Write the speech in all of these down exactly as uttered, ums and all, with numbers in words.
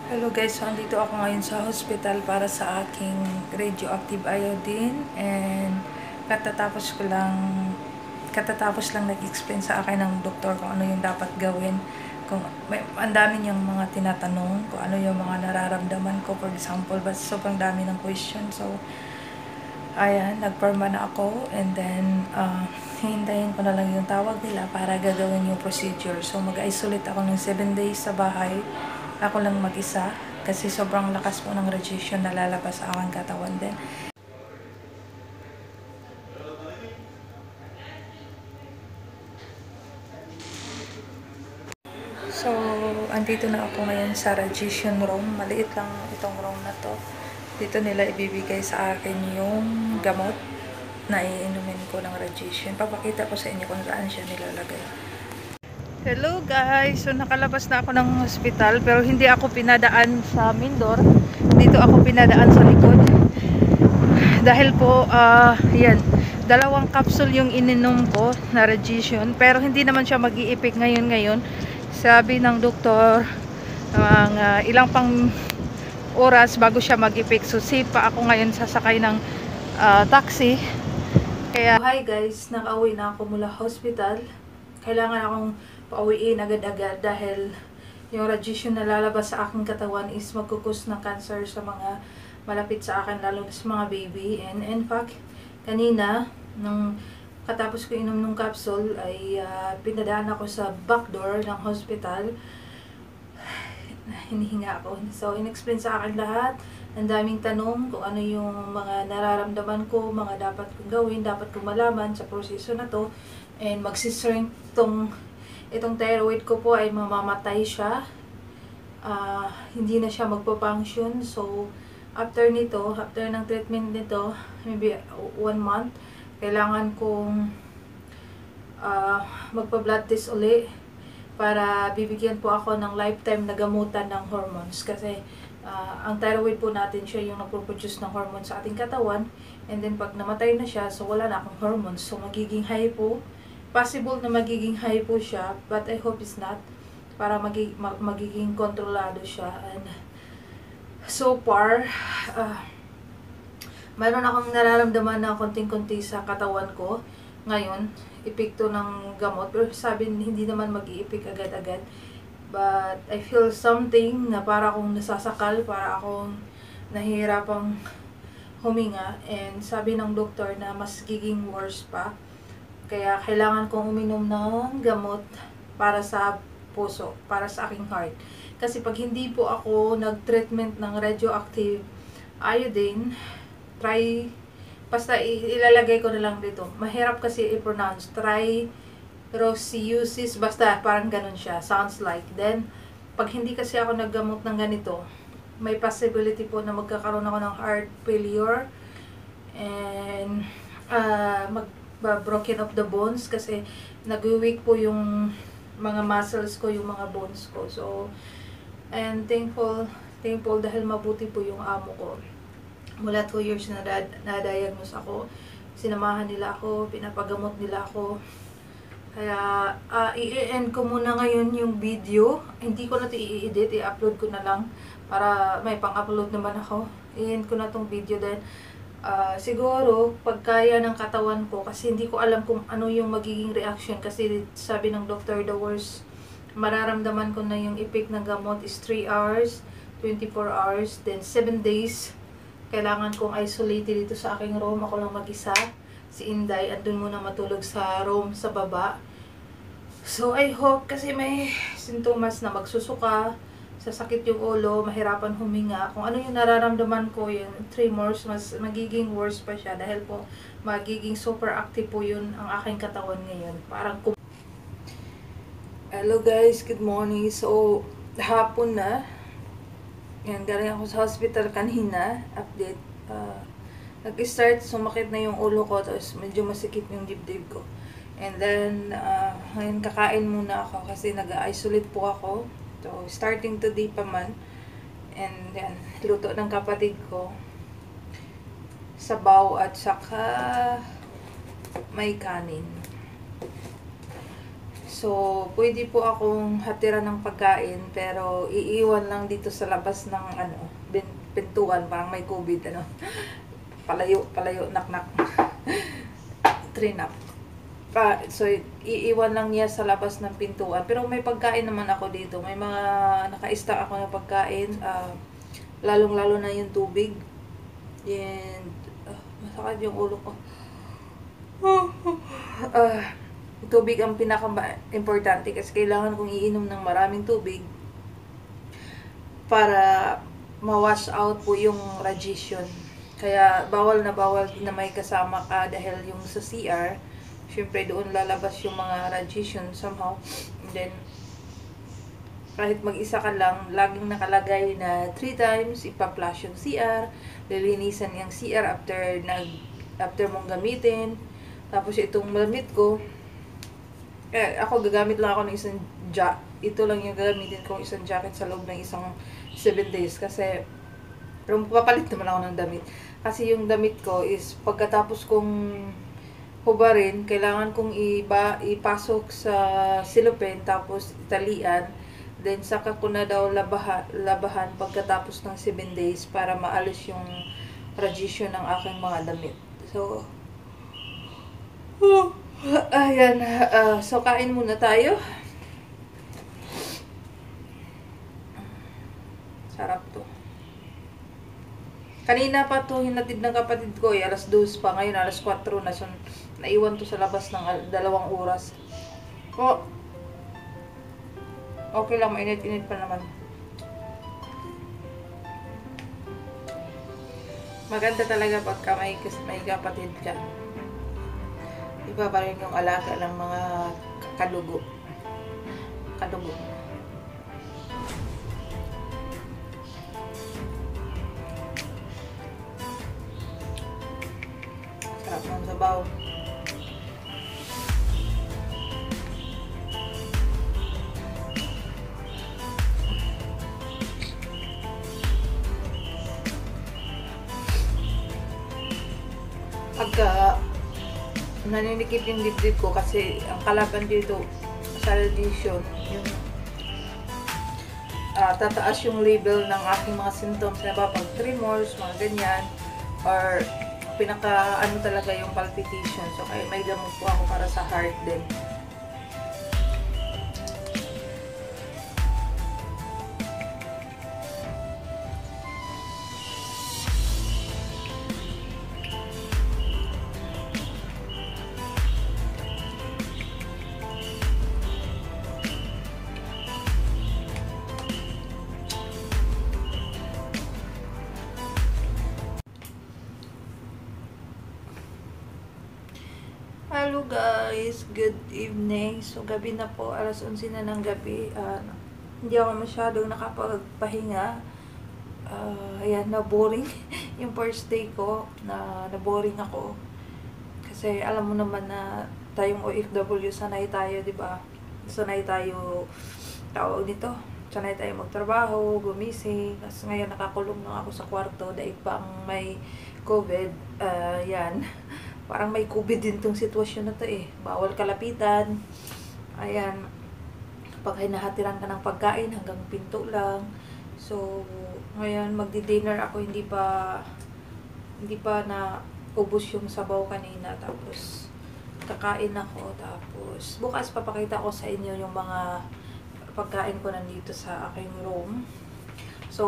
Hello guys, so andito ako ngayon sa hospital para sa aking radioactive iodine and katatapos ko lang katatapos lang nag-explain sa akin ng doktor kung ano yung dapat gawin. Kung may ang dami niyang mga tinatanong kung ano yung mga nararamdaman ko, for example, basta sobrang dami ng question. So ayan, nagporma na ako and then uh, hihintayin ko na lang yung tawag nila para gagawin yung procedure. So mag-isolate ako ng seven days sa bahay. Ako lang mag-isa kasi sobrang lakas po ng radiation na lalabas sa aking katawan din. So, andito na ako ngayon sa radiation room. Maliit lang itong room na to. Dito nila ibibigay sa akin yung gamot na iinumin ko ng radiation. Papakita ko sa inyo kung saan siya nilalagay. Hello guys! So nakalabas na ako ng hospital pero hindi ako pinadaan sa main door. Dito ako pinadaan sa likod. Dahil po, uh, yan, dalawang capsule yung ininom ko na radiation pero hindi naman siya mag-iipik ngayon ngayon. Sabi ng doktor, uh, uh, ilang pang oras bago siya mag-ipik. So safe pa ako ngayon sasakay ng uh, taxi. Kaya, hi guys! Nakauwi na ako mula hospital. Kailangan akong pauwiin agad-agad dahil yung radiation na lalabas sa aking katawan is magkukus ng cancer sa mga malapit sa akin, lalo na sa mga baby. And in fact, kanina, nung katapos ko inom ng capsule, ay uh, pinadaan ako sa back door ng hospital. Hinihinga ako. So, in-explain sa akin lahat. Ang daming tanong kung ano yung mga nararamdaman ko, mga dapat kong gawin, dapat kong malaman sa proseso na to. And magsishrink tong itong thyroid ko po ay mamamatay siya. Uh, hindi na siya magpa-function. So, after nito, after ng treatment nito, maybe one month, kailangan kong uh, magpa-blood test uli para bibigyan po ako ng lifetime na gamutan ng hormones. Kasi uh, ang thyroid po natin siya yung nagpo-produce ng hormones sa ating katawan. And then pag namatay na siya, so wala na akong hormones. So magiging high po. Possible na magiging high po siya, but I hope it's not. Para magi mag magiging kontrolado siya. And so far, uh, mayroon akong nararamdaman na konting-konti sa katawan ko. Ngayon, epekto ng gamot. Pero sabi, hindi naman mag-iipik agad-agad. But I feel something na para akong nasasakal, para akong nahihirapang huminga. And sabi ng doktor na mas giging worse pa. Kaya kailangan kong uminom ng gamot para sa puso, para sa aking heart. Kasi pag hindi po ako nag-treatment ng radioactive iodine, try, basta ilalagay ko na lang dito. Mahirap kasi i-pronounce. Thyroidosis, basta parang ganun siya. Sounds like. Then, pag hindi kasi ako naggamot ng ganito, may possibility po na magkakaroon ako ng heart failure and uh, mag broken of the bones kasi nag-weak po yung mga muscles ko, yung mga bones ko. So, and thankful, thankful dahil mabuti po yung amo ko. Mula two years na na-diagnose ako, sinamahan nila ako, pinapagamot nila ako. Kaya, uh, i-end ko muna ngayon yung video. Hindi ko na ito i-edit, i-upload ko na lang para may pang-upload naman ako. I-end ko na tong video dahil Uh, siguro, pagkaya ng katawan ko, kasi hindi ko alam kung ano yung magiging reaction. Kasi sabi ng doctor, the worst mararamdaman ko na yung effect ng gamot is three hours, twenty-four hours, then seven days. Kailangan kong isolated dito sa aking room. Ako lang mag-isa. Si Inday, andun muna matulog sa room sa baba. So, I hope, kasi may sintomas na magsusuka, sasakit yung ulo, mahirapan huminga. Kung ano yung nararamdaman ko, yung tremors, mas magiging worse pa siya dahil po magiging super active po yun ang aking katawan ngayon. Parang kum Hello guys, good morning. So, hapon na. Yan, galing ako sa hospital kanina. Update. Uh, Nag-start, sumakit na yung ulo ko, tapos medyo masikip yung dibdib ko. And then, uh, ngayon kakain muna ako kasi nag-isolate po ako. So, starting today pa man. And yan, luto ng kapatid ko. Sabaw at saka may kanin. So, pwede po akong hatiran ng pagkain, pero iiwan lang dito sa labas ng ano, pintuan, parang may COVID, ano. Palayo, palayo, nak-nak. Trinap. Uh, so, iiwan lang niya sa labas ng pintuan. Pero may pagkain naman ako dito. May mga naka-stock ako ng pagkain. Uh, Lalong-lalo na yung tubig. And, uh, masakit yung ulo ko. Uh, tubig ang pinaka-importante kasi kailangan kong iinom ng maraming tubig para ma-wash out po yung radiation. Kaya, bawal na bawal na may kasama ka dahil yung sa C R, syempre doon lalabas yung mga radiation somehow. And then, kahit mag-isa ka lang, laging nakalagay na three times, ipa-flush yung C R, lilinisan yung C R after, nag, after mong gamitin. Tapos itong damit ko, eh, ako gagamit lang ako ng isang jacket. Ito lang yung gagamitin kong isang jacket sa loob ng isang seven days. Kasi, pero papalit naman ako ng damit. Kasi yung damit ko is, pagkatapos kong hubarin, kailangan kong iba, ipasok sa silopin, tapos italian. Then, saka ko na daw labaha, labahan pagkatapos ng seven days para maalis yung radiation ng aking mga damit. So, oh, ayan. Uh, so, kain muna tayo. Sarap to. Kanina pa to hinatid ng kapatid ko. Eh, alas dos pa. Ngayon, alas kwatro na. So, naiwan to sa labas ng dalawang oras. Oh, okay lang, mainit-init pa naman. Maganda talaga pagka may, may kapatid ka. Iba pa rin yung alaga ng mga kadugo. Kadugo. Sarap ng sabaw. Pagka naninikip yung dibdib ko kasi ang kalaban dito sa radiation, yung uh, tataas yung level ng aking mga symptoms na ba, pag tremors, mga ganyan, or pinaka ano talaga yung palpitation. So kaya may gamot po ako para sa heart din. Hello guys, good evening. So gabi na po, alas onse na ng gabi. Uh, hindi ako masyadong nakapagpahinga. Uh, ayan, na-boring yung first day ko, na na-boring ako. Kasi alam mo naman na tayong O F W, sanay tayo, di ba? Sanay tayo, tawag nito, sanay tayo magtrabaho, gumising. Tapos ngayon nakakulong lang ako sa kwarto dahil pa ang may COVID. Uh, yan. Parang may COVID din tong sitwasyon na to eh. Bawal kalapitan. Ayan. Pag hinahatiran ka ng pagkain, hanggang pinto lang. So, ngayon magdi-dinner ako. Hindi pa, hindi pa na ubos yung sabaw kanina. Tapos, kakain ako. Tapos, bukas papakita ko sa inyo yung mga pagkain ko nandito sa aking room. So,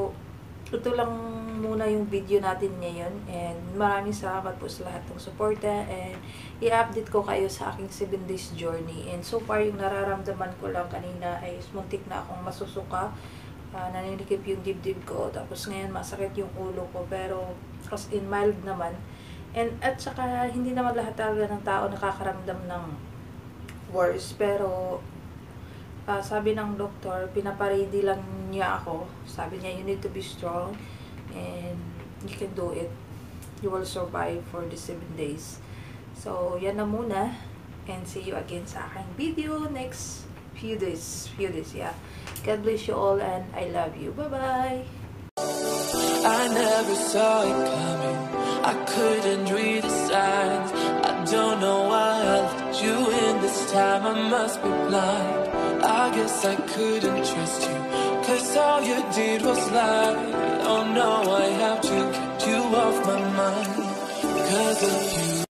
ito lang muna yung video natin ngayon, and maraming salamat po sa lahat ng suporta, and i-update ko kayo sa aking seven days journey. And so far, yung nararamdaman ko lang kanina ay muntik na akong masusuka, uh, naninikip yung dibdib ko, tapos ngayon masakit yung ulo ko, pero as in mild naman. And at saka hindi naman lahat talaga ng tao nakakaramdam ng worse, pero Uh, sabi ng doktor, pinaparedy lang niya ako. Sabi niya, you need to be strong and you can do it. You will survive for the seven days. So, yan na muna. And see you again sa aking video next few days. Few days, yeah. God bless you all and I love you. Bye-bye! I never saw it coming. I couldn't read the signs. I don't know why I let you in this time. I must be blind. I guess I couldn't trust you, cause all you did was lie. Oh no, I have to get you off my mind, cause of you.